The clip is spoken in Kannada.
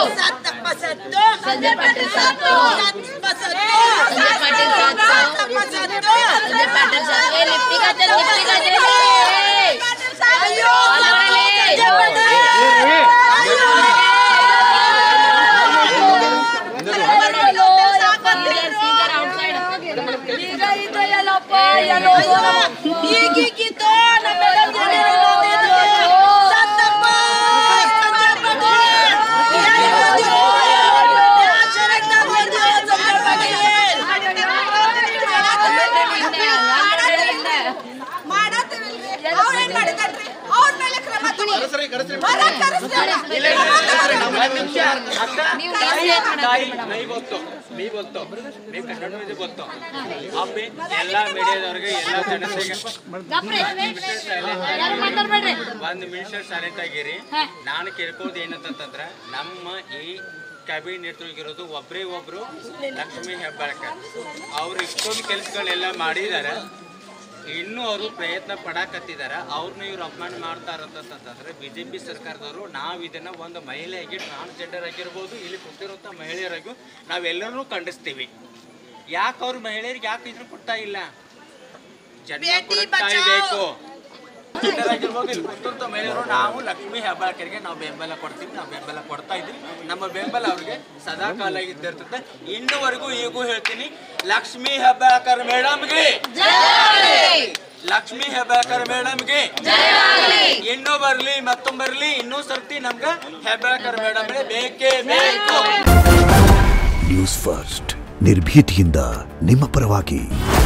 संजय पाटील सातो संजय पाटील लिफ्टी का चल नहीं बोलतो मी कन्नडमध्ये बोलतो आम्ही ಎಲ್ಲಾ ಮೀಡಿಯಾದವರಿಗೆ ಎಲ್ಲಾ ಜನತೆಗೆ ಒಂದು ಮಿನಿಸ್ಟರ್ ಸೈಲೆಂಟ್ ಆಗಿರಿ ನಾನು ಕೇಳ್ಕೊಳ್ಳೋದು ಏನಂತಂದ್ರೆ ನಮ್ಮ ಈ ಕ್ಯಾಬಿನೆಟ್ ಇರೋದು ಒಬ್ಬರೇ ಒಬ್ರು ಲಕ್ಷ್ಮೀ ಹೆಬ್ಬಾಳ್ಕರ್ ಅವರು ಇಷ್ಟೊಂದು ಕೆಲಸಗಳೆಲ್ಲ ಮಾಡಿದ್ದಾರೆ ಇನ್ನೂ ಅವರು ಪ್ರಯತ್ನ ಪಡಕತ್ತಿದ್ದಾರೆ ಅವ್ರನ್ನ ಇವ್ರು ಅಪಮಾನ ಮಾಡ್ತಾರಂತಂದ್ರೆ ಬಿಜೆಪಿ ಸರ್ಕಾರದವರು ನಾವು ಇದನ್ನ ಒಂದು ಮಹಿಳೆಯಾಗಿ ಟ್ರಾನ್ಸ್ಜೆಂಡರ್ ಆಗಿರ್ಬೋದು ಇಲ್ಲಿ ಕೂತಿರುವಂಥ ಮಹಿಳೆಯರಿಗೂ ನಾವೆಲ್ಲರೂ ಖಂಡಿಸ್ತೀವಿ ಯಾಕೆ ಅವ್ರ ಮಹಿಳೆಯರಿಗೆ ಯಾಕೆ ಇದನ್ನು ಕೊಡ್ತಾ ಇಲ್ಲ ಜನ್ಮ ಕೊಡ್ತಾ ಬೇಕು ಆಗಿರ್ಬೋದು ಇಲ್ಲಿ ಕೂತಿರುವಂಥ ಮಹಿಳೆಯರು ನಾವು ಲಕ್ಷ್ಮೀ ಹೆಬ್ಬಾಳ್ಕರ್ಗೆ ನಾವು ಬೆಂಬಲ ಕೊಡ್ತೀವಿ ನಾವು ಬೆಂಬಲ ಕೊಡ್ತಾ ಇದ್ದೀವಿ ನಮ್ಮ ಬೆಂಬಲ ಅವ್ರಿಗೆ ಸದಾ ಕಾಲ ಇದ್ದಿರ್ತದೆ ಇನ್ನುವರೆಗೂ ಈಗೂ ಹೇಳ್ತೀನಿ ಲಕ್ಷ್ಮೀ ಹೆಬ್ಬಾಳ್ಕರ್ ಮೇಡಮ್ಗೆ ಲಕ್ಷ್ಮೀ ಹೆಬ್ಬಾಳ್ಕರ್ ಮೇಡಮ್ಗೆ ಇನ್ನೂ ಬರ್ಲಿ ಮತ್ತೊಮ್ಮೆ ಬರ್ಲಿ ಇನ್ನೂ ಸರ್ತಿ ನಮ್ಗೆ ಹೆಬ್ಬಾಳ್ಕರ್ ಮೇಡಮ್ ಬೇಕೇ ಬೇಕು. ನ್ಯೂಸ್ ಫಸ್ಟ್ ನಿರ್ಭೀತಿಯಿಂದ ನಿಮ್ಮ ಪರವಾಗಿ.